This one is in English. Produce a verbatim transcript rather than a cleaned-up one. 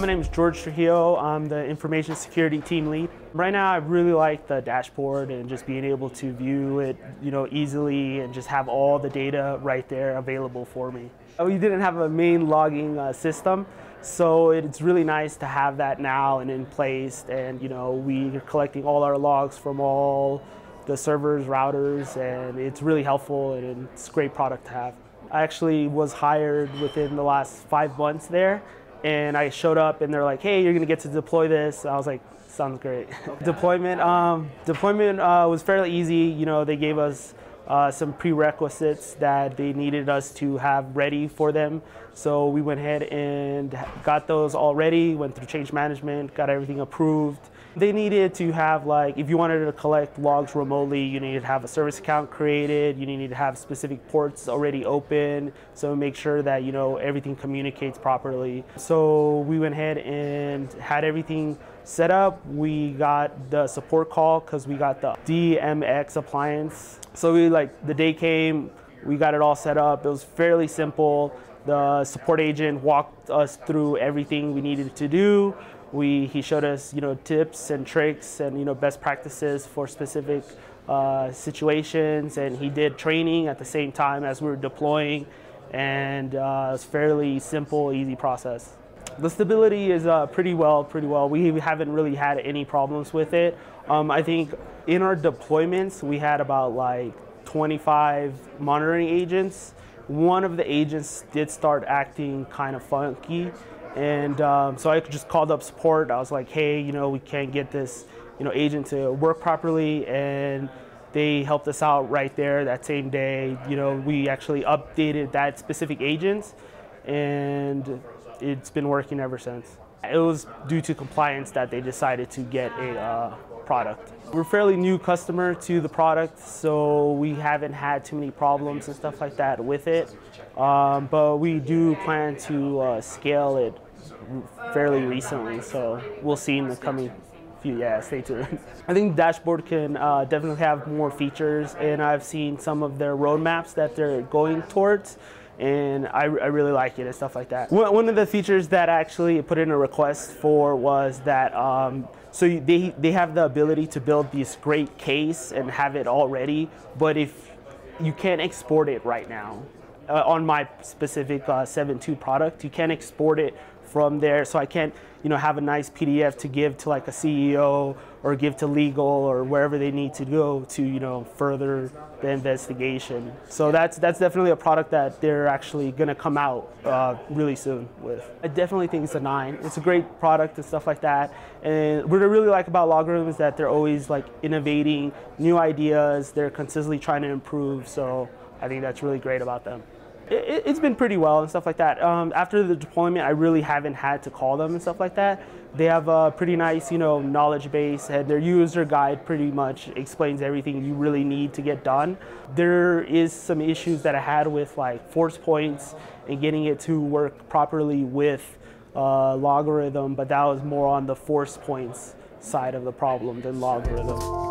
My name is Jorge Trujilo. I'm the information security team lead. Right now, I really like the dashboard and just being able to view it, you know, easily and just have all the data right there available for me. We didn't have a main logging uh, system, so it's really nice to have that now and in place. And you know, we are collecting all our logs from all the servers, routers, and it's really helpful and it's a great product to have. I actually was hired within the last five months there. And I showed up and they're like, hey, you're gonna get to deploy this. I was like, sounds great. Deployment um, deployment uh, was fairly easy. You know, they gave us uh, some prerequisites that they needed us to have ready for them. So we went ahead and got those all ready, went through change management, got everything approved. They needed to have, like, if you wanted to collect logs remotely, you needed to have a service account created, you needed to have specific ports already open, so make sure that, you know, everything communicates properly. So we went ahead and had everything set up. We got the support call because we got the D M X appliance. So we, like, the day came, we got it all set up. It was fairly simple. The support agent walked us through everything we needed to do. We, he showed us, you know, tips and tricks and, you know, best practices for specific uh, situations, and he did training at the same time as we were deploying, and uh, it was fairly simple, easy process. The stability is uh, pretty well, pretty well. We haven't really had any problems with it. Um, I think in our deployments, we had about like twenty-five monitoring agents. One of the agents did start acting kind of funky. And um, so I just called up support. I was like, hey, you know, we can't get this, you know, agent to work properly. And they helped us out right there that same day. You know, we actually updated that specific agent, and it's been working ever since. It was due to compliance that they decided to get a uh, product. We're a fairly new customer to the product, so we haven't had too many problems and stuff like that with it. Um, but we do plan to uh, scale it fairly recently, so we'll see in the coming few, yeah, stay tuned. I think the dashboard can uh, definitely have more features, and I've seen some of their roadmaps that they're going towards, and I, I really like it and stuff like that. One of the features that I actually put in a request for was that, um, so they, they have the ability to build this great case and have it all ready, but if you can't export it right now, uh, on my specific uh, seven point two product, you can't export it from there, so I can't, you know, have a nice P D F to give to like a C E O or give to legal or wherever they need to go to, you know, further the investigation. So that's that's definitely a product that they're actually going to come out uh, really soon with. I definitely think it's a nine. It's a great product and stuff like that. And what I really like about LogRhythm is that they're always like innovating new ideas. They're consistently trying to improve. So I think that's really great about them. It, it's been pretty well and stuff like that. Um, after the deployment, I really haven't had to call them and stuff like that. They have a pretty nice, you know, knowledge base, and their user guide pretty much explains everything you really need to get done. There is some issues that I had with like force points and getting it to work properly with uh, LogRhythm, but that was more on the force points side of the problem than LogRhythm.